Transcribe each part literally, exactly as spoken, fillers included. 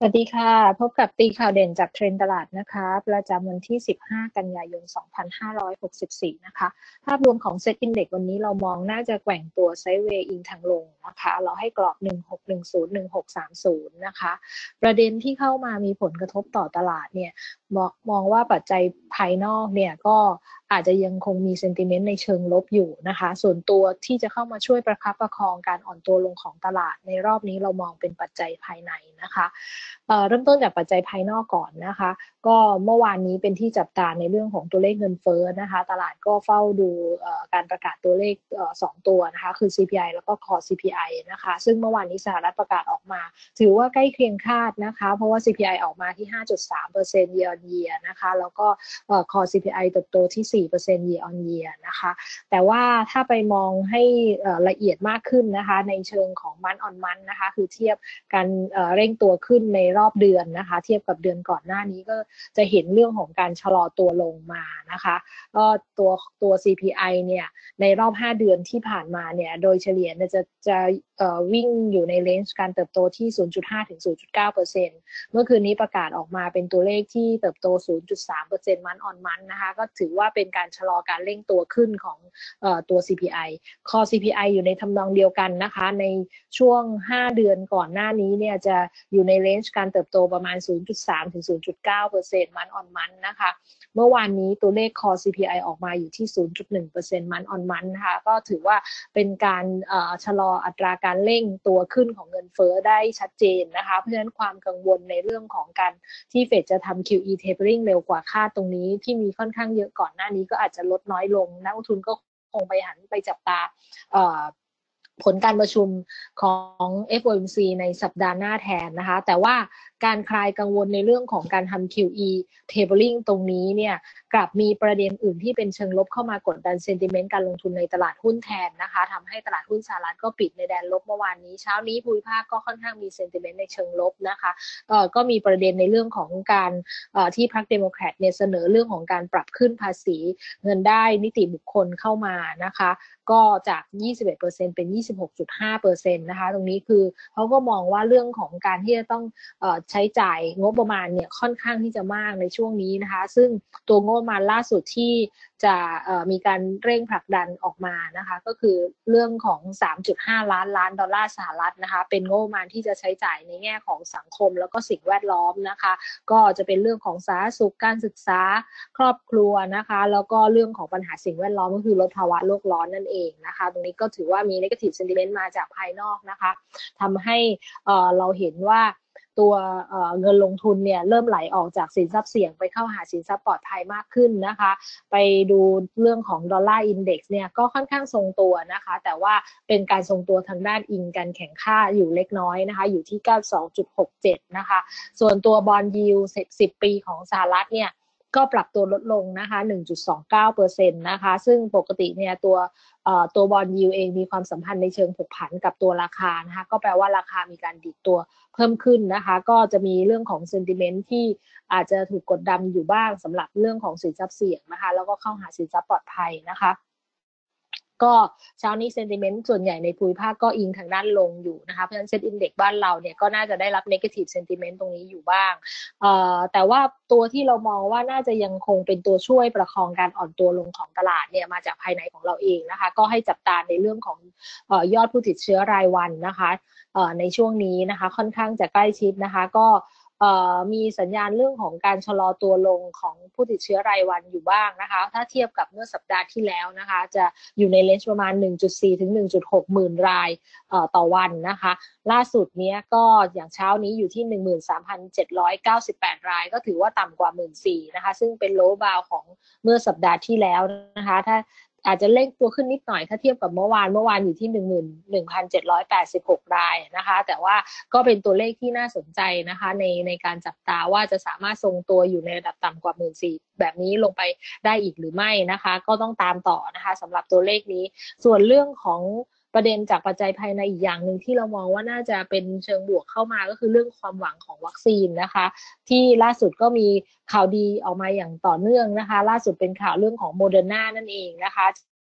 สวัสดีค่ะพบกับตีข่าวเด่นจากเทรนด์ตลาดนะคะประจำวันที่สิบห้ากันยายนสองพันห้าร้อยหกสิบสี่นะคะภาพรวมของเซ็ตอินเด็กซ์วันนี้เรามองน่าจะแกว่งตัวไซด์เวย์อิงทางลงนะคะเราให้กรอบหนึ่งหกหนึ่งศูนย์ หนึ่งหกสามศูนย์นะคะประเด็นที่เข้ามามีผลกระทบต่อตลาดเนี่ยมองมองว่าปัจจัยภายนอกเนี่ยก็อาจจะยังคงมีเซนติเมนต์ในเชิงลบอยู่นะคะส่วนตัวที่จะเข้ามาช่วยประคับประคองการอ่อนตัวลงของตลาดในรอบนี้เรามองเป็นปัจจัยภายในนะคะเริ่มต้นจากปัจจัยภายนอกก่อนนะคะก็เมื่อวานนี้เป็นที่จับตาในเรื่องของตัวเลขเงินเฟ้อนะคะตลาดก็เฝ้าดูการประกาศตัวเลขสองตัวนะคะคือ ซี พี ไอ แล้วก็ Core ซี พี ไอ นะคะซึ่งเมื่อวานนี้สหรัฐประกาศออกมาถือว่าใกล้เคียงคาดนะคะเพราะว่า ซี พี ไอ ออกมาที่ ห้าจุดสามเปอร์เซ็นต์ year on year นะคะแล้วก็ Core ซี พี ไอ เติบโตที่ สี่เปอร์เซ็นต์ year on year นะคะแต่ว่าถ้าไปมองให้ละเอียดมากขึ้นนะคะในเชิงของมันออนมันนะคะคือเทียบการเร่งตัวขึ้นในรอบเดือนนะคะเทียบกับเดือนก่อนหน้านี้ก็จะเห็นเรื่องของการชะลอตัวลงมานะคะก็ตัวตัว ซี พี ไอ เนี่ยในรอบห้าเดือนที่ผ่านมาเนี่ยโดยเฉลี่ยจะจะวิ่งอยู่ในเลนจ์การเติบโตที่ ศูนย์จุดห้า ถึง ศูนย์จุดเก้าเปอร์เซ็นต์ เมื่อคืนนี้ประกาศออกมาเป็นตัวเลขที่เติบโต ศูนย์จุดสามเปอร์เซ็นต์ มันออนมันนะคะก็ถือว่าเป็นการชะลอการเร่งตัวขึ้นของตัว ซี พี ไอ Core ซี พี ไอ อยู่ในทำนองเดียวกันนะคะในช่วงห้าเดือนก่อนหน้านี้เนี่ยจะอยู่ในเลนจ์การเติบโตประมาณ ศูนย์จุดสาม ถึง ศูนย์จุดเก้าเปอร์เซ็นต์ มันออนมันนะคะเมื่อวานนี้ตัวเลข Core ซี พี ไอ ออกมาอยู่ที่ ศูนย์จุดหนึ่งเปอร์เซ็นต์ มันออนมันนะคะก็ถือว่าเป็นการชะลออัตราการเร่งตัวขึ้นของเงินเฟ้อได้ชัดเจนนะคะเพราะฉะนั้นความกังวลในเรื่องของการที่เฟดจะทำ คิว อี tapering เร็วกว่าคาดตรงนี้ที่มีค่อนข้างเยอะก่อนหน้านี้ก็อาจจะลดน้อยลงนักลงทุนก็คงไปหันไปจับตาผลการประชุมของ เอฟ โอ เอ็ม ซี ในสัปดาห์หน้าแทนนะคะแต่ว่าการคลายกังวลในเรื่องของการทำ คิว อี tapering ตรงนี้เนี่ยกลับมีประเด็นอื่นที่เป็นเชิงลบเข้ามากดดันเซนติเมนต์การลงทุนในตลาดหุ้นแทนนะคะทำให้ตลาดหุ้นสหรัฐก็ปิดในแดนลบเมื่อวานนี้เช้านี้ภูมิภาคก็ค่อนข้างมีเซนติเมนต์ในเชิงลบนะคะเอ่อก็มีประเด็นในเรื่องของการเอ่อที่พรรคเดโมแครตเนี่ยเสนอเรื่องของการปรับขึ้นภาษีเงินได้นิติบุคคลเข้ามานะคะก็จาก ยี่สิบเอ็ดเปอร์เซ็นต์ เป็น ยี่สิบหกจุดห้าเปอร์เซ็นต์ นะคะตรงนี้คือเขาก็มองว่าเรื่องของการที่จะต้องเอ่อใช้จ่ายงบประมาณเนี่ยค่อนข้างที่จะมากในช่วงนี้นะคะซึ่งตัวงบประมาณล่าสุดที่จะเอ่อมีการเร่งผลักดันออกมานะคะก็คือเรื่องของ สามจุดห้า ล้านล้านดอลลาร์สหรัฐนะคะเป็นงบประมาณที่จะใช้จ่ายในแง่ของสังคมแล้วก็สิ่งแวดล้อมนะคะก็จะเป็นเรื่องของสาธารณสุขการศึกษาครอบครัวนะคะแล้วก็เรื่องของปัญหาสิ่งแวดล้อมก็คือลดภาวะโลกร้อนนั่นเองนะคะตรงนี้ก็ถือว่ามี negative sentiment มาจากภายนอกนะคะทำให้เอ่อเราเห็นว่าตัวเอ่อเงินลงทุนเนี่ยเริ่มไหลออกจากสินทรัพย์เสี่ยงไปเข้าหาสินทรัพย์ปลอดภัยมากขึ้นนะคะไปดูเรื่องของดอลลาร์อินเด็กซ์เนี่ยก็ค่อนข้างทรงตัวนะคะแต่ว่าเป็นการทรงตัวทางด้านอิงกันแข่งค่าอยู่เล็กน้อยนะคะอยู่ที่ เก้าสิบสองจุดหกเจ็ด นะคะส่วนตัวบอนด์ยิลด์สิบปีของสหรัฐเนี่ยก็ปรับตัวลดลงนะคะ หนึ่งจุดสองเก้าเปอร์เซ็นต์ นะคะซึ่งปกติเนี่ยตัวตัวบอนด์ยิลด์เองมีความสัมพันธ์ในเชิงผกผันกับตัวราคานะคะก็แปลว่าราคามีการดิดตัวเพิ่มขึ้นนะคะก็จะมีเรื่องของเซนติเมนต์ที่อาจจะถูกกดดันอยู่บ้างสำหรับเรื่องของสินทรัพย์เสี่ยงนะคะแล้วก็เข้าหาสินทรัพย์ปลอดภัยนะคะก็เช้านี้เซนติเมนต์ส่วนใหญ่ในภูมิภาคก็อิงทางด้านลงอยู่นะคะเพราะฉะนั้นเซ็ตอินเด็กซ์บ้านเราเนี่ยก็น่าจะได้รับ negative sentiment ตรงนี้อยู่บ้างเอ่อแต่ว่าตัวที่เรามองว่าน่าจะยังคงเป็นตัวช่วยประคองการอ่อนตัวลงของตลาดเนี่ยมาจากภายในของเราเองนะคะก็ให้จับตาในเรื่องของเอ่อยอดผู้ติดเชื้อรายวันนะคะเอ่อในช่วงนี้นะคะค่อนข้างจะใกล้ชิดนะคะก็มีสัญญาณเรื่องของการชะลอตัวลงของผู้ติดเชื้อรายวันอยู่บ้างนะคะถ้าเทียบกับเมื่อสัปดาห์ที่แล้วนะคะจะอยู่ในเลนจ์ประมาณ หนึ่งจุดสี่ ถึง หนึ่งจุดหก หมื่นรายต่อวันนะคะล่าสุดนี้ก็อย่างเช้านี้อยู่ที่ หนึ่งหมื่นสามพันเจ็ดร้อยเก้าสิบแปด รายก็ถือว่าต่ำกว่า หนึ่งหมื่นสี่พัน นะคะซึ่งเป็นโลบาวของเมื่อสัปดาห์ที่แล้วนะคะถ้าอาจจะเร่งตัวขึ้นนิดหน่อยถ้าเทียบกับเมื่อวานเมื่อวานอยู่ที่ หนึ่งหมื่นหนึ่งพันเจ็ดร้อยแปดสิบหก รายนะคะแต่ว่าก็เป็นตัวเลขที่น่าสนใจนะคะในในการจับตาว่าจะสามารถทรงตัวอยู่ในระดับต่ำกว่า หนึ่งหมื่นสี่พัน แบบนี้ลงไปได้อีกหรือไม่นะคะก็ต้องตามต่อนะคะสำหรับตัวเลขนี้ส่วนเรื่องของประเด็นจากปัจจัยภายในอีกอย่างหนึ่งที่เรามองว่าน่าจะเป็นเชิงบวกเข้ามาก็คือเรื่องความหวังของวัคซีนนะคะที่ล่าสุดก็มีข่าวดีออกมาอย่างต่อเนื่องนะคะล่าสุดเป็นข่าวเรื่องของโมเดอร์นานั่นเองนะคะ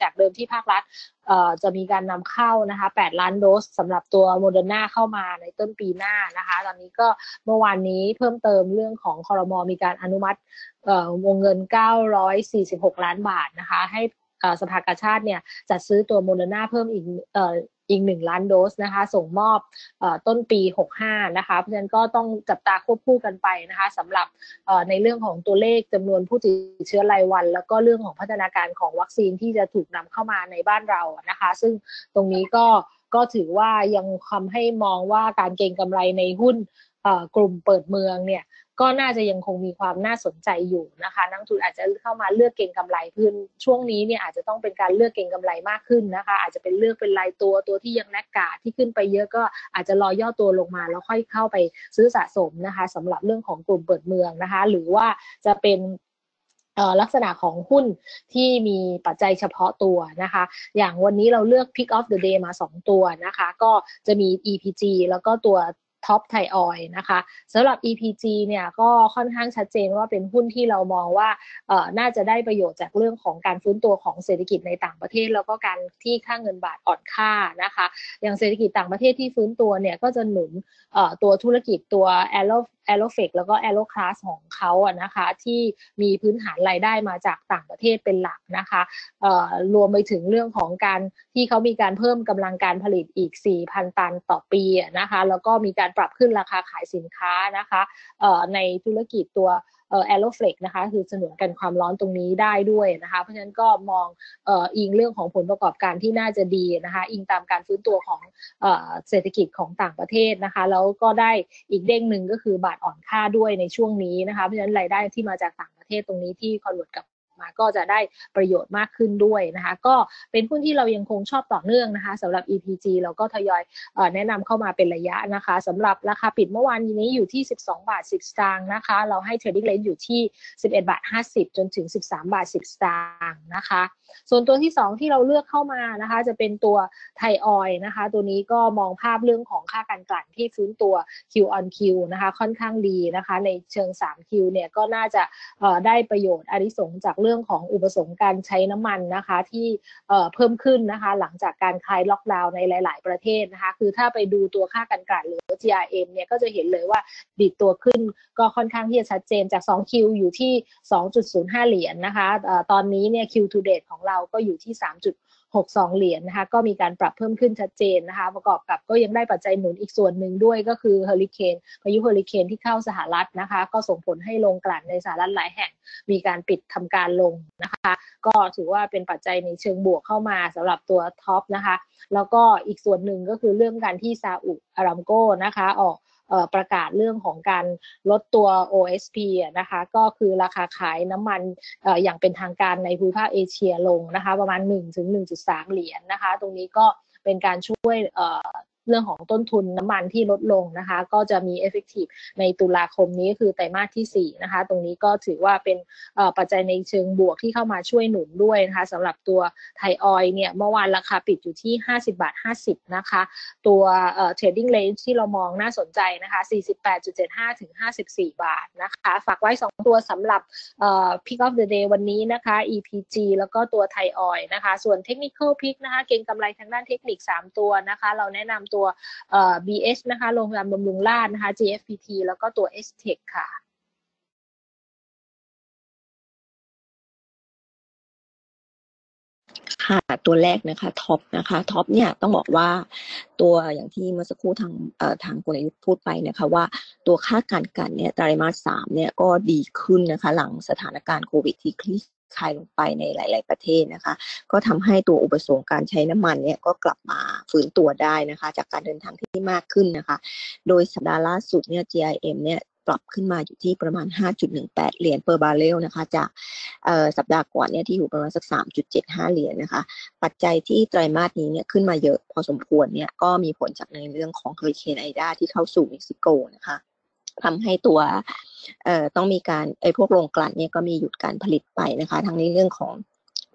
จากเดิมที่ภาครัฐจะมีการนำเข้านะคะแปดล้านโดสสำหรับตัวโมเดอร์นาเข้ามาในต้นปีหน้านะคะตอนนี้ก็เมื่อวานนี้เพิ่มเติมเรื่องของครม.มีการอนุมัติวงเงินเก้าร้อยสี่สิบหกล้านบาทนะคะให้สภากาชาดเนี่ยจัดซื้อตัวโมเดอร์นาเพิ่มอีกอีกหนึ่งล้านโดสนะคะส่งมอบต้นปีหกสิบห้านะคะเพราะฉะนั้นก็ต้องจับตาควบคู่กันไปนะคะสำหรับในเรื่องของตัวเลขจำนวนผู้ติดเชื้อรายวันแล้วก็เรื่องของพัฒนาการของวัคซีนที่จะถูกนำเข้ามาในบ้านเรานะคะซึ่งตรงนี้ก็ก็ถือว่ายังทำให้มองว่าการเก็งกำไรในหุ้นกลุ่มเปิดเมืองเนี่ยก็น่าจะยังคงมีความน่าสนใจอยู่นะคะนักทุนอาจจะเข้ามาเลือกเก็งกำไรพื้นช่วงนี้เนี่ยอาจจะต้องเป็นการเลือกเก็งกำไรมากขึ้นนะคะอาจจะเป็นเลือกเป็นรายตัวตัวที่ยังแลกขาดที่ขึ้นไปเยอะก็อาจจะรอย่อตัวลงมาแล้วค่อยเข้าไปซื้อสะสมนะคะสำหรับเรื่องของกลุ่มเปิดเมืองนะคะหรือว่าจะเป็นลักษณะของหุ้นที่มีปัจจัยเฉพาะตัวนะคะอย่างวันนี้เราเลือก Pick of the Day มาสองตัวนะคะก็จะมี อี พี จี แล้วก็ตัวท็อปไทยออยล์นะคะสำหรับ อี พี จี เนี่ยก็ค่อนข้างชัดเจนว่าเป็นหุ้นที่เรามองว่าเอ่อน่าจะได้ประโยชน์จากเรื่องของการฟื้นตัวของเศรษฐกิจในต่างประเทศแล้วก็การที่ค่าเงินบาทอ่อนค่านะคะอย่างเศรษฐกิจต่างประเทศที่ฟื้นตัวเนี่ยก็จะหนุนเอ่อตัวธุรกิจตัว Aero Aeroflex แล้วก็ Aero Class ของเขาอะนะคะที่มีพื้นฐานรายได้มาจากต่างประเทศเป็นหลักนะคะเอ่อรวมไปถึงเรื่องของการที่เขามีการเพิ่มกำลังการผลิตอีก สี่พัน ตันต่อปีนะคะแล้วก็มีการปรับขึ้นราคาขายสินค้านะคะเอ่อในธุรกิจตัวเอ่อ Aeroflex นะคะคือสนวนกันความร้อนตรงนี้ได้ด้วยนะคะเพราะฉะนั้นก็มองเอ่ออิงเรื่องของผลประกอบการที่น่าจะดีนะคะอิงตามการฟื้นตัวของเอ่อเศรษฐกิจของต่างประเทศนะคะแล้วก็ได้อีกเด้งหนึ่งก็คือบาทอ่อนค่าด้วยในช่วงนี้นะคะเพราะฉะนั้นรายได้ที่มาจากต่างประเทศตรงนี้ที่คอนเวิร์ตกับมาก็จะได้ประโยชน์มากขึ้นด้วยนะคะก็เป็นหุ้นที่เรายังคงชอบต่อเนื่องนะคะสำหรับ อี พี จี เราก็ทยอยเอ่อแนะนำเข้ามาเป็นระยะนะคะสำหรับราคาปิดเมื่อวานนี้อยู่ที่สิบสองบาทสิบสตางค์นะคะเราให้ trading range อยู่ที่สิบเอ็ดบาทห้าสิบจนถึงสิบสามบาทสิบสตางค์นะคะส่วนตัวที่สองที่เราเลือกเข้ามานะคะจะเป็นตัวไทยออยล์นะคะตัวนี้ก็มองภาพเรื่องของค่าการกลั่นที่ฟื้นตัว Q on Q นะคะค่อนข้างดีนะคะในเชิง สามคิว เนี่ยก็น่าจะเอ่อได้ประโยชน์อานิสงส์จากเรื่องของอุปสงค์การใช้น้ำมันนะคะที่เอ่อเพิ่มขึ้นนะคะหลังจากการคลายล็อกดาวน์ในหลายๆประเทศนะคะคือถ้าไปดูตัวค่าการกลั่นหรือ จี อาร์ เอ็ม เนี่ยก็จะเห็นเลยว่าดีดตัวขึ้นก็ค่อนข้างที่จะชัดเจนจาก สองคิว อยู่ที่ สองจุดศูนย์ห้า เหรียญ นะคะเอ่อตอนนี้เนี่ย Q to date ของเราก็อยู่ที่ สามจุดหกสอง เหรียญ นะคะก็มีการปรับเพิ่มขึ้นชัดเจนนะคะประกอบกับก็ยังได้ปัจจัยหนุนอีกส่วนหนึ่งด้วยก็คือเฮอริเคนพายุเฮอริเคนที่เข้าสหรัฐนะคะก็ส่งผลให้โรงกลั่นในสหรัฐหลายแห่งมีการปิดทำการลงนะคะก็ถือว่าเป็นปัจจัยในเชิงบวกเข้ามาสำหรับตัวท็อปนะคะแล้วก็อีกส่วนหนึ่งก็คือเรื่องการที่ซาอุอารามโกนะคะออกประกาศเรื่องของการลดตัว โอ เอส พี นะคะก็คือราคาขายน้ำมันอย่างเป็นทางการในภูมิภาคเอเชียลงนะคะประมาณ หนึ่งถึงหนึ่งจุดสาม เหรียญ นะคะตรงนี้ก็เป็นการช่วยเรื่องของต้นทุนน้ำมันที่ลดลงนะคะก็จะมี effective ในตุลาคมนี้คือไตรมาสที่สี่นะคะตรงนี้ก็ถือว่าเป็นปัจจัยในเชิงบวกที่เข้ามาช่วยหนุนด้วยนะคะสำหรับตัวไทยออยล์เนี่ยเมื่อวานราคาปิดอยู่ที่ห้าสิบบาทห้าสิบนะคะตัวเอ่อ trading range ที่เรามองน่าสนใจนะคะ สี่สิบแปดจุดเจ็ดห้า ถึง ห้าสิบสี่ บาทนะคะฝากไว้สองตัวสำหรับเอ่อ pick of the day วันนี้นะคะ อี พี จี แล้วก็ตัวไทยออยล์นะคะส่วน technical pick นะคะเก็งกำไรทางด้านเทคนิคสามตัวนะคะเราแนะนำตัวเอ่อ บี เอช นะคะโรงพยาบาลบำรุงราษฎร์นะคะ จี เอฟ พี ที แล้วก็ตัว เอส ที อี ซี ค่ะค่ะตัวแรกนะคะท็อปนะคะท็อปเนี่ยต้องบอกว่าตัวอย่างที่เมื่อสักครู่ทางเอ่อทางคุณอายุพูดไปนะคะว่าตัวค่าการกลั่นเนี่ยไตรมาสสามเนี่ยก็ดีขึ้นนะคะหลังสถานการณ์โควิดที่คลี่คลายลงไปในหลายๆประเทศนะคะก็ทำให้ตัวอุปสงค์การใช้น้ำมันเนี่ยก็กลับมาฟื้นตัวได้นะคะจากการเดินทางที่มากขึ้นนะคะโดยสัปดาห์ล่าสุดเนี่ย จี ไอ เอ็ม เนี่ยปรับขึ้นมาอยู่ที่ประมาณ ห้าจุดหนึ่งแปด เหรียญ per barrel นะคะจากเอ่อสัปดาห์ก่อนเนี่ยที่อยู่ประมาณสัก สามจุดเจ็ดห้า เหรียญนะคะปัจจัยที่ไตรมาสนี้เนี่ยขึ้นมาเยอะพอสมควรเนี่ยก็มีผลจากในเรื่องของเฮอริเคนไอดาที่เข้าสู่เม็กซิโกนะคะทำให้ตัวเอ่อต้องมีการไอ้พวกโรงกลั่นเนี่ยก็มีหยุดการผลิตไปนะคะทั้งในเรื่องของ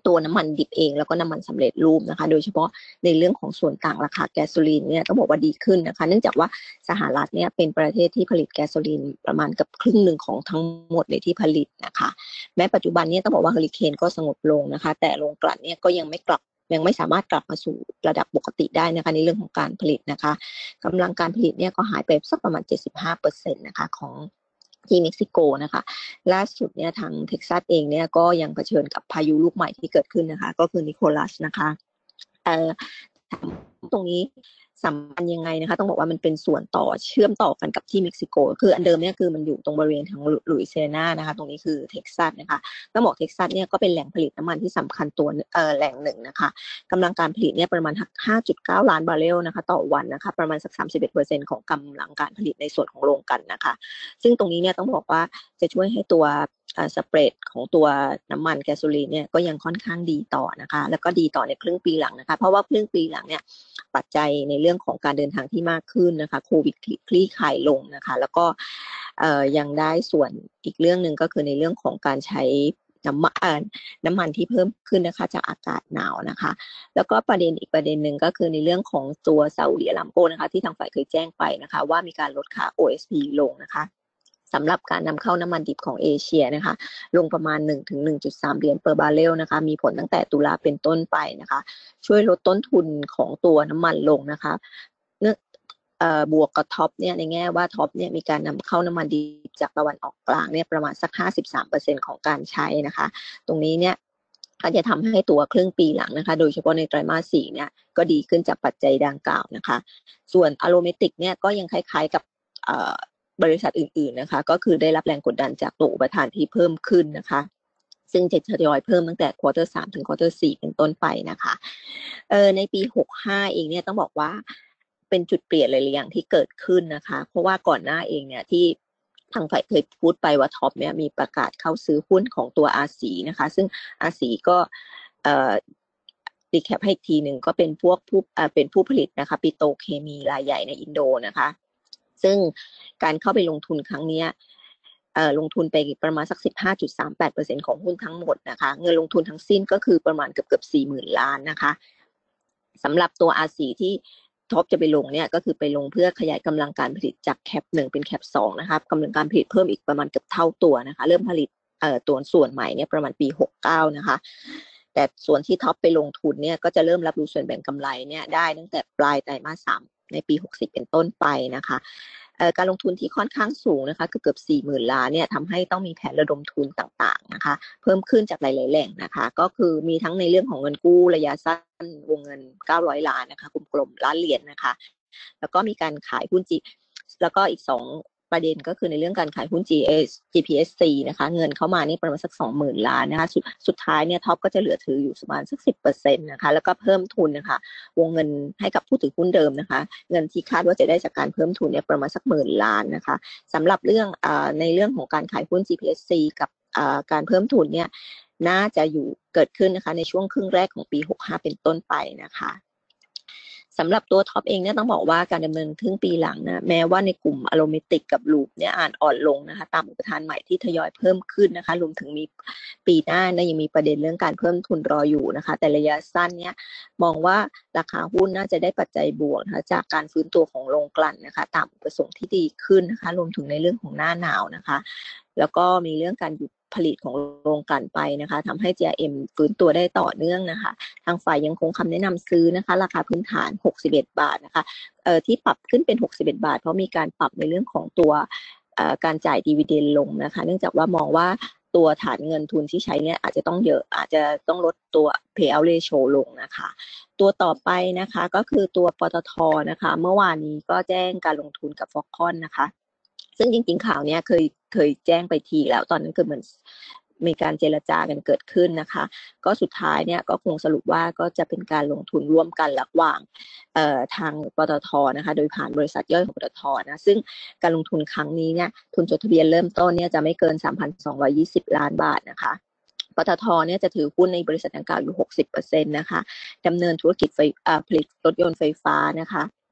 ตัวน้ำมันดิบเองแล้วก็น้ำมันสำเร็จรูปนะคะโดยเฉพาะในเรื่องของส่วนต่างราคาแก๊สโซลีนเนี่ยต้องบอกว่าดีขึ้นนะคะเนื่องจากว่าสหรัฐเนี่ยเป็นประเทศที่ผลิตแก๊สโซลีนประมาณกับครึ่งหนึ่งของทั้งหมดเลยที่ผลิตนะคะแม้ปัจจุบันนี้ต้องบอกว่าเฮอริเคนก็สงบลงนะคะแต่โรงกลั่นเนี่ยก็ยังไม่กลับยังไม่สามารถกลับมาสู่ระดับปกติได้นะคะในเรื่องของการผลิตนะคะกำลังการผลิตเนี่ยก็หายไปสักประมาณ เจ็ดสิบห้าเปอร์เซ็นต์ นะคะของที่เม็กซิโกนะคะล่าสุดเนี่ยทางเท็กซัสเองเนี่ยก็ยังเผชิญกับพายุลูกใหม่ที่เกิดขึ้นนะคะก็คือนิโคลัสนะคะเอ่อตรงนี้สัมพันธ์ยังไงนะคะต้องบอกว่ามันเป็นส่วนต่อเชื่อมต่อกันกับที่เม็กซิโกคืออันเดิมเนี่ยคือมันอยู่ตรงบริเวณทางลุยเซียนานะคะตรงนี้คือเท็กซัสนะคะต้องบอกเท็กซัสเนี่ยก็เป็นแหล่งผลิตน้ำมันที่สำคัญตัวเอ่อแหล่งหนึ่งนะคะกำลังการผลิตเนี่ยประมาณ ห้าจุดเก้า ล้านบาร์เรลนะคะต่อวันนะคะประมาณสัก สามสิบเอ็ดเปอร์เซ็นต์ ของกำลังการผลิตในส่วนของโรงกลั่นนะคะซึ่งตรงนี้เนี่ยต้องบอกว่าจะช่วยให้ตัวสเปรดของตัวน้ำมันแก๊สโซลีนเนี่ยก็ยังค่อนข้างดีต่อนะคะแล้วก็ดีต่อในครึ่งปีหลังนะคะเพราะว่าครึ่งปีหลังเนี่ยปัจจัยในเรื่องของการเดินทางที่มากขึ้นนะคะโควิดคลี่คลายลงนะคะแล้วก็ยังได้ส่วนอีกเรื่องนึงก็คือในเรื่องของการใช้น้ำมันน้ำมันที่เพิ่มขึ้นนะคะจากอากาศหนาวนะคะแล้วก็ประเด็นอีกประเด็นหนึ่งก็คือในเรื่องของตัวซาอุดิอาระโกนะคะที่ทางฝ่ายเคยแจ้งไปนะคะว่ามีการลดค่า โอ เอส พี ลงนะคะสำหรับการนำเข้าน้ำมันดิบของเอเชียนะคะลงประมาณ หนึ่งถึงหนึ่งจุดสาม เหรียญ per barrel นะคะมีผลตั้งแต่ตุลาเป็นต้นไปนะคะช่วยลดต้นทุนของตัวน้ำมันลงนะคะเนื่องเอ่อบวกกับท็อปเนี่ยในแง่ว่าท็อปเนี่ยมีการนำเข้าน้ำมันดิบจากตะวันออกกลางเนี่ยประมาณสัก ห้าสิบสามเปอร์เซ็นต์ ของการใช้นะคะตรงนี้เนี่ยก็จะทำให้ตัวครึ่งปีหลังนะคะโดยเฉพาะในไตรมาสสี่เนี่ยก็ดีขึ้นจากปัจจัยดังกล่าวนะคะส่วนอะโรเมติกเนี่ยก็ยังคล้ายๆกับเอ่อบริษัทอื่นๆนะคะก็คือได้รับแรงกดดันจากตัวอุปทานที่เพิ่มขึ้นนะคะซึ่งจะทยอยเพิ่มตั้งแต่ควอเตอร์สามถึงควอเตอร์สี่เป็นต้นไปนะคะเอ่อในปีหกสิบห้าเองเนี่ยต้องบอกว่าเป็นจุดเปลี่ยนหลายๆอย่างที่เกิดขึ้นนะคะเพราะว่าก่อนหน้าเองเนี่ยที่ทางฝ่ายเคยพูดไปว่าท็อปเนี่ยมีประกาศเข้าซื้อหุ้นของตัว อาร์ ซี นะคะซึ่ง อาร์ ซี ก็เอ่อรีแคปให้อีกทีหนึ่งก็เป็นพวกผู้เอ่อเป็นผู้ผลิตนะคะปิโตรเคมีรายใหญ่ในอินโดนะคะซึ่งการเข้าไปลงทุนครั้งนี้เอ่อลงทุนไปประมาณสัก สิบห้าจุดสามแปดเปอร์เซ็นต์ ของหุ้นทั้งหมดนะคะเงินลงทุนทั้งสิ้นก็คือประมาณเกือบๆ สี่หมื่น ล้านนะคะสำหรับตัว อาร์ ซี ที่ท็อปจะไปลงเนี่ยก็คือไปลงเพื่อขยายกำลังการผลิตจากแคปหนึ่งเป็นแคปสองนะคะกำลังการผลิตเพิ่มอีกประมาณเกือบเท่าตัวนะคะเริ่มผลิตเอ่อตัวส่วนใหม่เนี่ยประมาณปีหกสิบเก้านะคะแต่ส่วนที่ท็อปไปลงทุนเนี่ยก็จะเริ่มรับรู้ส่วนแบ่งกำไรเนี่ยได้ตั้งแต่ปลายไตรมาสสามในปีหกสิบเป็นต้นไปนะคะการลงทุนที่ค่อนข้างสูงนะคะเกือบๆ สี่หมื่น ล้านเนี่ยทำให้ต้องมีแผนระดมทุนต่างๆนะคะเพิ่มขึ้นจากหลายๆแหล่งนะคะก็คือมีทั้งในเรื่องของเงินกู้ระยะสั้นวงเงินเก้าร้อยล้านนะคะกลมๆล้านเหรียญนะคะแล้วก็มีการขายหุ้นจีแล้วก็อีกสองประเด็นก็คือในเรื่องการขายหุ้น จี พี เอส ซี นะคะเงินเข้ามานี่ประมาณสัก สองหมื่น ล้านนะคะสุดสุดท้ายเนี่ยท็อปก็จะเหลือถืออยู่ประมาณสัก สิบเปอร์เซ็นต์ นะคะแล้วก็เพิ่มทุนนะคะวงเงินให้กับผู้ถือหุ้นเดิมนะคะเงินที่คาดว่าจะได้จากการเพิ่มทุนเนี่ยประมาณสักหมื่นล้านนะคะสำหรับเรื่องอ่าในเรื่องของการขายหุ้น จี พี เอส ซี กับอ่าการเพิ่มทุนเนี่ยน่าจะอยู่เกิดขึ้นนะคะในช่วงครึ่งแรกของปีหกสิบห้าเป็นต้นไปนะคะสำหรับตัวท็อปเองเนี่ยต้องบอกว่าการดำเนินครึ่งปีหลังนะแม้ว่าในกลุ่มอะโรเมติกกับลูปเนี่ยอ่านอ่อนลงนะคะตามอุปทานใหม่ที่ทยอยเพิ่มขึ้นนะคะรวมถึงมีปีหน้านะยังมีประเด็นเรื่องการเพิ่มทุนรออยู่นะคะแต่ระยะสั้นเนี่ยมองว่าราคาหุ้นน่าจะได้ปัจจัยบวกนะคะจากการฟื้นตัวของโรงกลั่นนะคะตามอุปสงค์ที่ดีขึ้นนะคะรวมถึงในเรื่องของหน้าหนาวนะคะแล้วก็มีเรื่องการหยุดผลิตของโรงกลั่นไปนะคะทำให้ จี อาร์ เอ็ม ฟื้นตัวได้ต่อเนื่องนะคะทางฝ่ายยังคงคำแนะนำซื้อนะคะราคาพื้นฐานหกสิบเอ็ดบาทนะคะเอ่อที่ปรับขึ้นเป็นหกสิบเอ็ดบาทเพราะมีการปรับในเรื่องของตัวเอ่อการจ่ายดิวิเดนด์ลงนะคะเนื่องจากว่ามองว่าตัวฐานเงินทุนที่ใช้เนี่ยอาจจะต้องเยอะอาจจะต้องลดตัว payout ratio ลงนะคะตัวต่อไปนะคะก็คือตัวปตท.นะคะเมื่อวานนี้ก็แจ้งการลงทุนกับ Foxconn นะคะซึ่งจริงๆข่าวนี้เคยเคยแจ้งไปทีแล้วตอนนั้นคือเหมือนมีการเจรจากันเกิดขึ้นนะคะก็สุดท้ายเนี่ยก็คงสรุปว่าก็จะเป็นการลงทุนร่วมกันระหว่างเอ่อทางปตท.นะคะโดยผ่านบริษัทย่อยของปตท.นะซึ่งการลงทุนครั้งนี้เนี่ยทุนจดทะเบียนเริ่มต้นเนี่ยจะไม่เกิน สามพันสองร้อยยี่สิบ ล้านบาทนะคะปตท.เนี่ยจะถือหุ้นในบริษัทดังกล่าวอยู่ หกสิบเปอร์เซ็นต์ นะคะดำเนินธุรกิจไฟผลิตรถยนต์ไฟฟ้านะคะ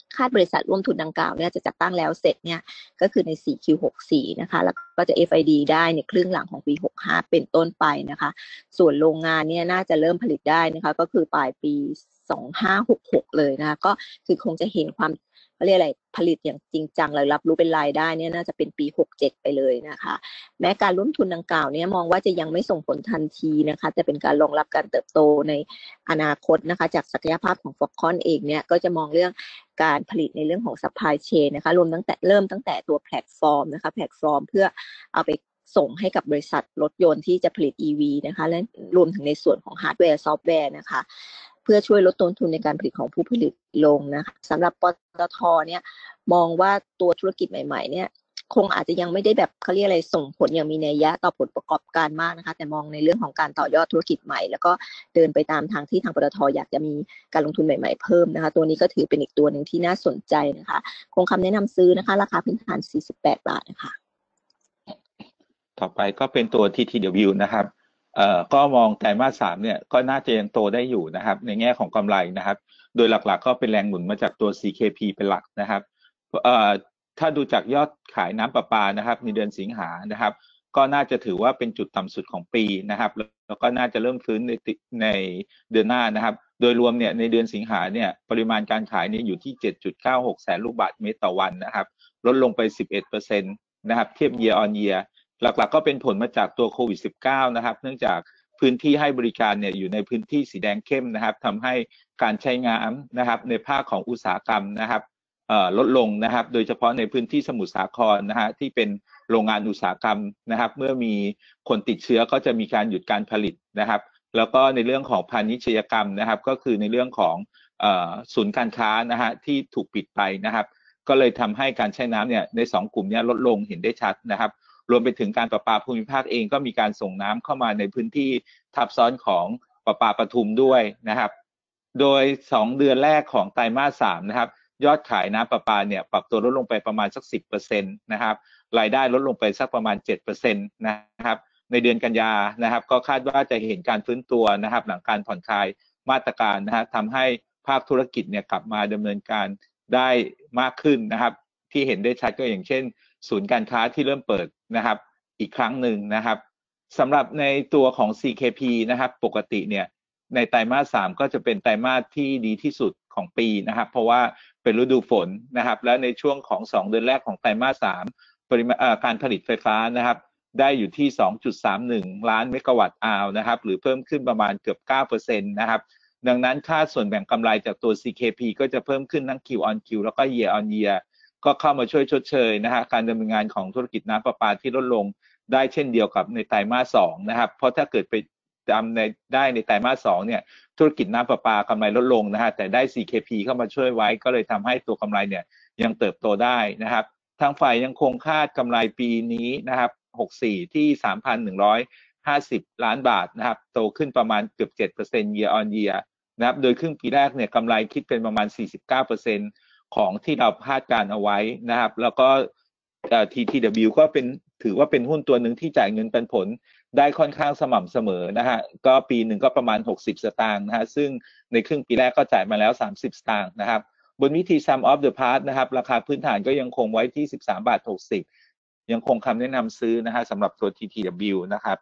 คาดบริษัทร่วมทุนดังกล่าวเนี่ยจะจัดตั้งแล้วเสร็จเนี่ยก็คือใน โฟร์ คิว หกสี่ นะคะแล้วก็จะ เอฟ ไอ ดี ได้ในครึ่งหลังของปี หกห้า เป็นต้นไปนะคะส่วนโรงงานเนี่ยน่าจะเริ่มผลิตได้นะคะก็คือปลายปี สองพันห้าร้อยหกสิบหก เลยนะคะก็คือคงจะเห็นความเขาเรียกอะไรผลิตอย่างจริงจังเลยรับรู้เป็นรายได้เนี่ยน่าจะเป็นปีหกเจ็ดไปเลยนะคะแม้การร่วมทุนดังกล่าวเนี่ยมองว่าจะยังไม่ส่งผลทันทีนะคะแต่เป็นการรองรับการเติบโตในอนาคตนะคะจากศักยภาพของ Foxconn เองเนี่ยก็จะมองเรื่องการผลิตในเรื่องของ supply chain นะคะรวมตั้งแต่เริ่มตั้งแต่ตัวแพลตฟอร์มนะคะแพลตฟอร์มเพื่อเอาไปส่งให้กับบริษัทรถยนต์ที่จะผลิต อี วี นะคะและรวมถึงในส่วนของฮาร์ดแวร์ซอฟต์แวร์นะคะเพื่อช่วยลดต้นทุนในการผลิตของผู้ผลิตลงนะคะสำหรับปตท.เนี่ยมองว่าตัวธุรกิจใหม่ๆเนี่ยคงอาจจะยังไม่ได้แบบเขาเรียกอะไรส่งผลอย่างมีนัยยะต่อผลประกอบการมากนะคะแต่มองในเรื่องของการต่อยอดธุรกิจใหม่แล้วก็เดินไปตามทางที่ทางปตท.อยากจะมีการลงทุนใหม่ๆเพิ่มนะคะตัวนี้ก็ถือเป็นอีกตัวหนึ่งที่น่าสนใจนะคะคงคำแนะนำซื้อนะคะราคาพื้นฐานสี่สิบแปดบาทนะคะต่อไปก็เป็นตัว ที ที ดับเบิลยู นะครับเอ่อก็มองไตรมาสสามเนี่ยก็น่าจะยังโตได้อยู่นะครับในแง่ของกำไรนะครับโดยหลักๆก็เป็นแรงหนุนมาจากตัว ซี เค พี เป็นหลักนะครับเอ่อถ้าดูจากยอดขายน้ำประปานะครับในเดือนสิงหานะครับก็น่าจะถือว่าเป็นจุดต่ำสุดของปีนะครับแล้วก็น่าจะเริ่มฟื้นในในเดือนหน้านะครับโดยรวมเนี่ยในเดือนสิงหาเนี่ยปริมาณการขายเนี่ยอยู่ที่ เจ็ดจุดเก้าหก แสนลูกบาศก์เมตรต่อวันนะครับลดลงไป สิบเอ็ดเปอร์เซ็นต์ นะครับเทียบ year on yearหลักๆก็เป็นผลมาจากตัวโควิด สิบเก้า นะครับเนื่องจากพื้นที่ให้บริการเนี่ยอยู่ในพื้นที่สีแดงเข้มนะครับทำให้การใช้งานนะครับในภาคของอุตสาหกรรมนะครับเอ่อลดลงนะครับโดยเฉพาะในพื้นที่สมุทรสาครนะฮะที่เป็นโรงงานอุตสาหกรรมนะครับเมื่อมีคนติดเชื้อก็จะมีการหยุดการผลิตนะครับแล้วก็ในเรื่องของพาณิชยกรรมนะครับก็คือในเรื่องของเอ่อศูนย์การค้านะฮะที่ถูกปิดไปนะครับก็เลยทำให้การใช้น้ำเนี่ยในสองกลุ่มนี้ลดลงเห็นได้ชัดนะครับรวมไปถึงการประปาภูมิภาคเองก็มีการส่งน้ำเข้ามาในพื้นที่ทับซ้อนของประปาปทุมด้วยนะครับโดยสองเดือนแรกของไตรมาสสามนะครับยอดขายน้ำประปาเนี่ยปรับตัวลดลงไปประมาณสัก สิบเปอร์เซ็นต์ นะครับรายได้ลดลงไปสักประมาณ เจ็ดเปอร์เซ็นต์ นะครับในเดือนกันยานะครับก็คาดว่าจะเห็นการฟื้นตัวนะครับหลังการผ่อนคลายมาตรการนะฮะทำให้ภาคธุรกิจเนี่ยกลับมาดำเนินการได้มากขึ้นนะครับที่เห็นได้ชัดก็อย่างเช่นศูนย์การค้าที่เริ่มเปิดนะครับอีกครั้งหนึ่งนะครับสำหรับในตัวของ ซี เค พี นะครับปกติเนี่ยในไตรมาสสามก็จะเป็นไตรมาสที่ดีที่สุดของปีนะครับเพราะว่าเป็นฤดูฝนนะครับและในช่วงของสองเดือนแรกของไตรมาสสามปริมาณการผลิตไฟฟ้านะครับได้อยู่ที่ สองจุดสามหนึ่ง ล้านเมกะวัตต์อาวนะครับหรือเพิ่มขึ้นประมาณเกือบ เก้าเปอร์เซ็นต์ นะครับดังนั้นค่าส่วนแบ่งกำไรจากตัว ซี เค พี ก็จะเพิ่มขึ้นทั้ง Q on Q แล้วก็ Year on Yearก็เข้ามาช่วยชดเชยนะฮะการดำเนินงานของธุรกิจน้ำประปาที่ลดลงได้เช่นเดียวกับในไตรมาสสองนะครับเพราะถ้าเกิดไปจำในได้ในไตรมาสสองเนี่ยธุรกิจน้ำประปากำไรลดลงนะฮะแต่ได้ ซี เค พี เข้ามาช่วยไว้ก็เลยทำให้ตัวกำไรเนี่ยยังเติบโตได้นะครับทางฝ่ายยังคงคาดกำไรปีนี้นะครับหกสิบสี่ที่ สามพันหนึ่งร้อยห้าสิบ ล้านบาทนะครับโตขึ้นประมาณเกือบ เจ็ดเปอร์เซ็นต์ year on year นะครับโดยครึ่งปีแรกเนี่ยกำไรคิดเป็นประมาณ สี่สิบเก้าเปอร์เซ็นต์ ของที่เราคาดการเอาไว้นะครับแล้วก็ ที ที ดับเบิลยู ก็เป็นถือว่าเป็นหุ้นตัวหนึ่งที่จ่ายเงินปันผลได้ค่อนข้างสม่ำเสมอนะฮะก็ปีหนึ่งก็ประมาณหกสิบสตางค์นะฮะซึ่งในครึ่งปีแรกก็จ่ายมาแล้วสามสิบสตางค์นะครับบนวิธี sum of the parts นะครับราคาพื้นฐานก็ยังคงไว้ที่สิบสามบาทหกสิบยังคงคำแนะนำซื้อนะฮะสำหรับตัว ที ที ดับเบิลยู นะครับ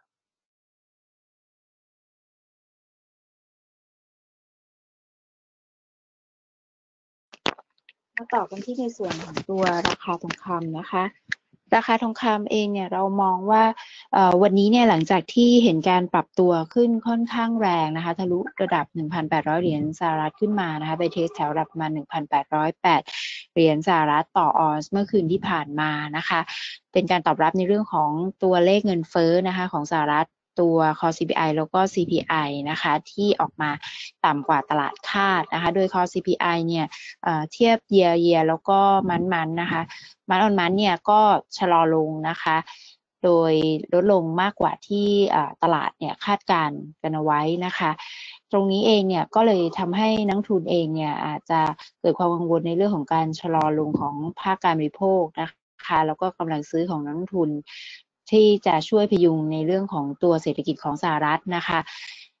มาต่อกันที่ในส่วนของตัวราคาทองคำนะคะราคาทองคำเองเนี่ยเรามองว่าวันนี้เนี่ยหลังจากที่เห็นการปรับตัวขึ้นค่อนข้างแรงนะคะทะลุระดับ หนึ่งพันแปดร้อย เหรียญสหรัฐขึ้นมานะคะไปเทสแถวระดับประมาณ หนึ่งพันแปดร้อยแปด เหรียญสหรัฐต่อออนซ์เมื่อคืนที่ผ่านมานะคะเป็นการตอบรับในเรื่องของตัวเลขเงินเฟ้อนะคะของสหรัฐตัว Core ซี พี ไอ แล้วก็ ซี พี ไอ นะคะที่ออกมาต่ำกว่าตลาดคาดนะคะโดย Core ซี พี ไอ เนี่ยเอ่อเทียบ year year แล้วก็มันมันนะคะมันออนมันเนี่ยก็ชะลอลงนะคะโดยลดลงมากกว่าที่ตลาดเนี่ยคาดการณ์กันเอาไว้นะคะตรงนี้เองเนี่ยก็เลยทำให้นักทุนเองเนี่ยอาจจะเกิดความกังวลในเรื่องของการชะลอลงของภาคการบริโภคนะคะแล้วก็กำลังซื้อของนักทุนที่จะช่วยพยุงในเรื่องของตัวเศรษฐกิจของสหรัฐนะคะ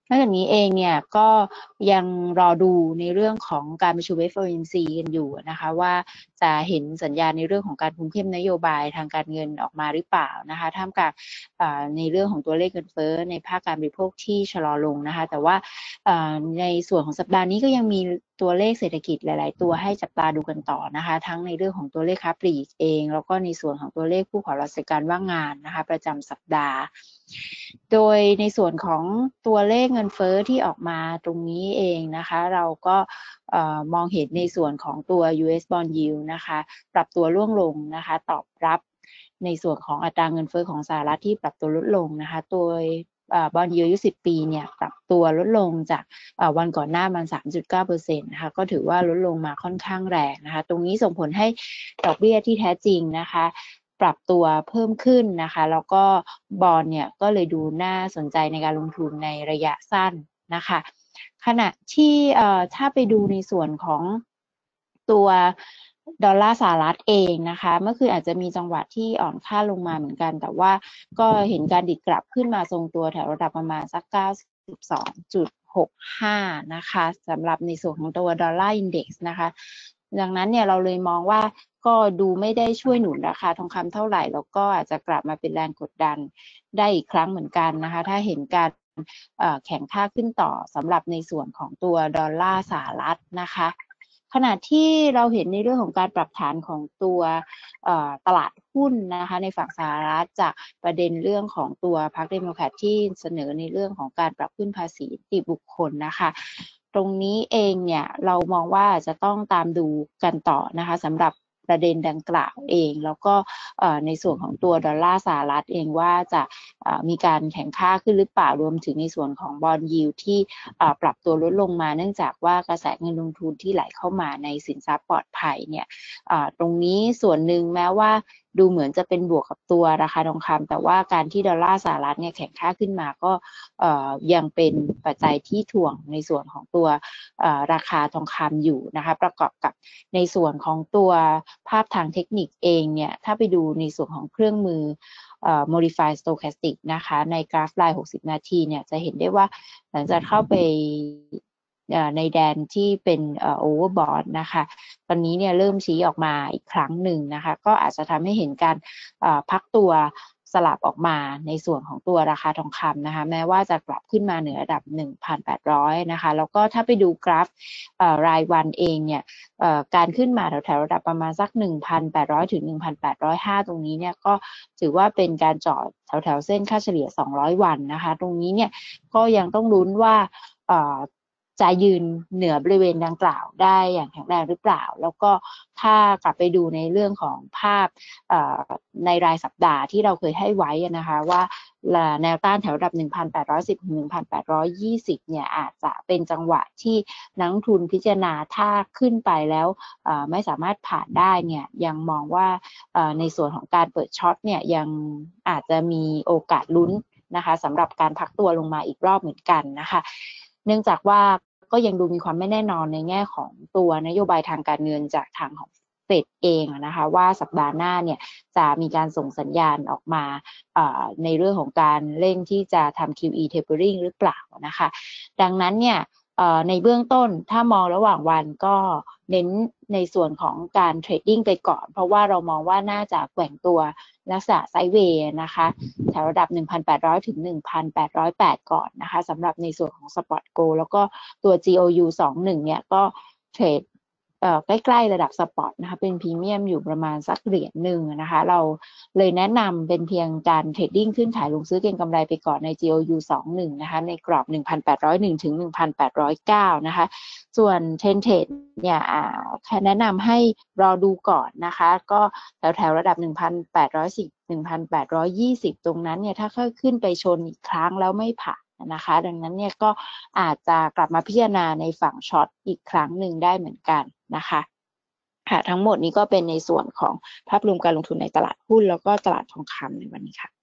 นอกจากนี้เองเนี่ยก็ยังรอดูในเรื่องของการประชุม เอฟ โอ เอ็ม ซี กันอยู่นะคะว่าจะเห็นสัญญาณในเรื่องของการคุมเข้มนโยบายทางการเงินออกมาหรือเปล่านะคะท่ามกลางในเรื่องของตัวเลขเงินเฟ้อในภาคการบริโภคที่ชะลอลงนะคะแต่ว่าในส่วนของสัปดาห์นี้ก็ยังมีตัวเลขเศรษฐกิจหลายๆตัวให้จับตาดูกันต่อนะคะทั้งในเรื่องของตัวเลขค้าปลีกเองแล้วก็ในส่วนของตัวเลขผู้ขอราชการว่างงานนะคะประจำสัปดาห์โดยในส่วนของตัวเลขเงินเฟ้อที่ออกมาตรงนี้เองนะคะเราก็มองเห็นในส่วนของตัว ยู เอส Bond Yield นะคะปรับตัวร่วงลงนะคะตอบรับในส่วนของอัตราเงินเฟ้อของสหรัฐที่ปรับตัวลดลงนะคะโดยบอนด์ยิลด์อายุสิบปีเนี่ยปรับตัวลดลงจากวันก่อนหน้ามัน สามจุดเก้าเปอร์เซ็นต์ นะคะก็ถือว่าลดลงมาค่อนข้างแรงนะคะตรงนี้ส่งผลให้ดอกเบี้ยที่แท้จริงนะคะปรับตัวเพิ่มขึ้นนะคะแล้วก็บอนด์เนี่ยก็เลยดูน่าสนใจในการลงทุนในระยะสั้นนะคะขณะที่ถ้าไปดูในส่วนของตัวดอลลาร์สหรัฐเองนะคะเมื่อคืนอาจจะมีจังหวะที่อ่อนค่าลงมาเหมือนกันแต่ว่าก็เห็นการดิดกลับขึ้นมาทรงตัวแถวระดับประมาณสัก เก้าสิบสองจุดหกห้า นะคะสำหรับในส่วนของตัวดอลลาร์อินเด็กซ์นะคะดังนั้นเนี่ยเราเลยมองว่าก็ดูไม่ได้ช่วยหนุนราคาทองคำเท่าไหร่แล้วก็อาจจะกลับมาเป็นแรงกดดันได้อีกครั้งเหมือนกันนะคะถ้าเห็นการแข่งค่าขึ้นต่อสำหรับในส่วนของตัวดอลลาร์สหรัฐนะคะขณะที่เราเห็นในเรื่องของการปรับฐานของตัวตลาดหุ้นนะคะในฝั่งสหรัฐจากประเด็นเรื่องของตัวพรรคเดโมแครตที่เสนอในเรื่องของการปรับขึ้นภาษีนิติบุคคลนะคะตรงนี้เองเนี่ยเรามองว่าจะต้องตามดูกันต่อนะคะสำหรับประเด็นดังกล่าวเองแล้วก็ในส่วนของตัวดอลลาร์สหรัฐเองว่าจะมีการแข่งค่าขึ้นหรือเปล่ารวมถึงในส่วนของบอนด์ยิลด์ที่ปรับตัวลดลงมาเนื่องจากว่ากระแสเงินลงทุนที่ไหลเข้ามาในสินทรัพย์ปลอดภัยเนี่ยตรงนี้ส่วนหนึ่งแม้ว่าดูเหมือนจะเป็นบวกกับตัวราคาทองคำแต่ว่าการที่ดอลลาร์สหรัฐเนี่ยแข่งค่าขึ้นมาก็ยังเป็นปัจจัยที่ถ่วงในส่วนของตัวราคาทองคำอยู่นะคะประกอบกับในส่วนของตัวภาพทางเทคนิคเองเนี่ยถ้าไปดูในส่วนของเครื่องมือModified Stochastic นะคะในกราฟรายหกสิบนาทีเนี่ยจะเห็นได้ว่าหลังจากเข้าไปในแดนที่เป็นโอเวอร์บอทนะคะตอนนี้เนี่ยเริ่มชี้ออกมาอีกครั้งหนึ่งนะคะก็อาจจะทำให้เห็นการพักตัวสลับออกมาในส่วนของตัวราคาทองคำนะคะแม้ว่าจะกลับขึ้นมาเหนือระดับ หนึ่งพันแปดร้อย นะคะแล้วก็ถ้าไปดูกราฟรายวันเองเนี่ยการขึ้นมาแถวๆระดับประมาณสัก หนึ่งพันแปดร้อย ถึง หนึ่งพันแปดร้อยห้า ตรงนี้เนี่ยก็ถือว่าเป็นการจอดแถวๆเส้นค่าเฉลี่ยสองร้อยวันนะคะตรงนี้เนี่ยก็ยังต้องลุ้นว่าจะยืนเหนือบริเวณดังกล่าวได้อย่างแข็งแรงหรือเปล่าแล้วก็ถ้ากลับไปดูในเรื่องของภาพในรายสัปดาห์ที่เราเคยให้ไว้นะคะว่าแนวต้านแถวระดับ หนึ่งพันแปดร้อยสิบ ถึง หนึ่งพันแปดร้อยยี่สิบ เนี่ยอาจจะเป็นจังหวะที่นักลงทุนพิจารณาถ้าขึ้นไปแล้วไม่สามารถผ่านได้เนี่ยยังมองว่าในส่วนของการเปิดช็อตเนี่ยยังอาจจะมีโอกาสลุ้นนะคะสำหรับการพักตัวลงมาอีกรอบเหมือนกันนะคะเนื่องจากว่าก็ยังดูมีความไม่แน่นอนในแง่ของตัวนโยบายทางการเงินจากทางของเฟดเองนะคะว่าสัปดาห์หน้าเนี่ยจะมีการส่งสัญญาณออกมาในเรื่องของการเร่งที่จะทำ คิว อี tapering หรือเปล่านะคะดังนั้นเนี่ยในเบื้องต้นถ้ามองระหว่างวันก็เน้นในส่วนของการเทรดดิ้งไปก่อนเพราะว่าเรามองว่าน่าจะแกว่งตัวลักษณะไซด์เวย์นะคะแถวระดับ หนึ่งพันแปดร้อย ถึง หนึ่งพันแปดร้อยแปด ก่อนนะคะสำหรับในส่วนของ Spot Go แล้วก็ตัว จี โอ ยู ยี่สิบเอ็ด เนี่ยก็เทรดเอ่อใกล้ๆระดับสปอตนะคะเป็นพรีเมียมอยู่ประมาณสักเหรียญหนึ่งนะคะเราเลยแนะนำเป็นเพียงการเทรดดิ้งขึ้นขายลงซื้อเก็งกำไรไปก่อนใน จี โอ ยู ยี่สิบเอ็ด นะคะในกรอบ หนึ่งพันแปดร้อยเอ็ด ถึง หนึ่งพันแปดร้อยเก้า นะคะส่วนเทรนเทรดเนี่ยแนะนำให้รอดูก่อนนะคะก็แถวๆระดับ หนึ่งพันแปดร้อยสิบ หนึ่งพันแปดร้อยยี่สิบ ตรงนั้นเนี่ยถ้าค่อยขึ้นไปชนอีกครั้งแล้วไม่ผ่านนะคะดังนั้นเนี่ยก็อาจจะกลับมาพิจารณาในฝั่งช็อตอีกครั้งหนึ่งได้เหมือนกันนะคะค่ะทั้งหมดนี้ก็เป็นในส่วนของภาพรวมการลงทุนในตลาดหุ้นแล้วก็ตลาดทองคำในวันนี้ค่ะ